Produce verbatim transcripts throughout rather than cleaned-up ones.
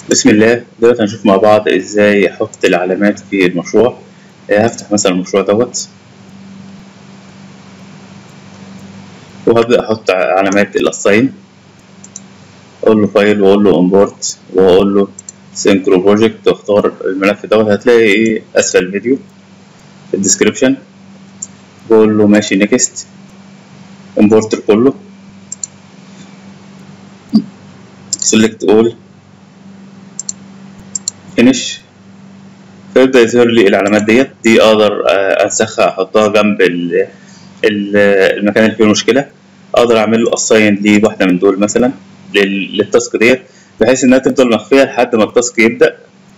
بسم الله. دلوقتي هنشوف مع بعض ازاي احط العلامات في المشروع. آه، هفتح مثلا المشروع دوت وهبدأ احط علامات الاساين. اقول له فايل واقول له امبورت واقول له سينكرو بروجكت واختار الملف دوت. هتلاقي ايه اسفل الفيديو في الديسكريبشن. بقول له ماشي نيكست امبورت كله سيلكت اول فينيش. فيبدأ يظهر لي العلامات ديت. دي اقدر آه، انسخها احطها جنب ال- ال- المكان اللي فيه المشكلة. اقدر اعمل له اساين لواحدة من دول مثلا لل- للتاسك ديت، بحيث انها تفضل مخفية لحد ما التاسك يبدأ.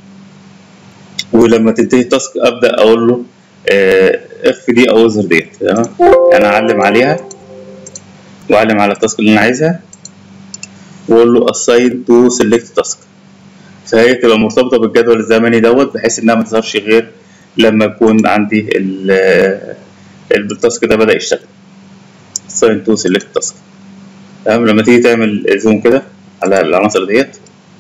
ولما تنتهي التاسك ابدأ اقول له آه، اخفي دي او اظهر ديت. تمام، يعني اعلم عليها واعلم على التاسك اللي انا عايزها واقول له assign to select task. فهي تبقى مرتبطة بالجدول الزمني دوت، بحيث انها ما تظهرش غير لما يكون عندي ال- التاسك ده بدأ يشتغل. assign to select task. تمام، لما تيجي تعمل زوم كده على العناصر ديت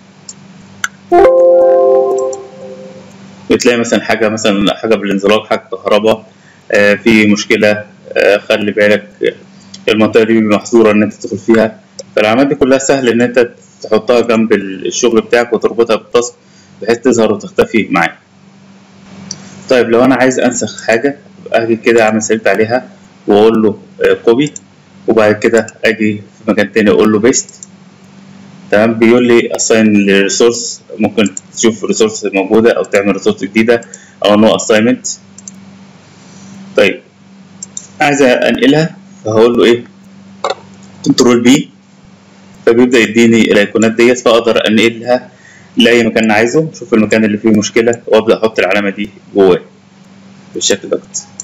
بتلاقي مثلا حاجة مثلا حاجة بالانزلاق، حاجة كهرباء، آه في مشكلة، آه خلي بالك المنطقة دي محظورة إن أنت تدخل فيها. فالعلامات دي كلها سهل إن أنت تحطها جنب الشغل بتاعك وتربطها بالتاسك بحيث تظهر وتختفي معاك. طيب لو أنا عايز أنسخ حاجة أجي كده أعمل سيلكت عليها وأقول له كوبي، وبعد كده أجي في مكان تاني أقول له بيست. تمام، بيقول لي assign للريسورس، ممكن تشوف ريسورس موجودة أو تعمل ريسورس جديدة أو نو assignment. طيب عايز أنقلها فهقول له إيه كنترول بي، فبيبدأ يديني الأيقونات ديت فأقدر أنقلها لأي مكان أنا عايزه. شوف المكان اللي فيه مشكلة وأبدأ أحط العلامة دي جواه بالشكل دوت.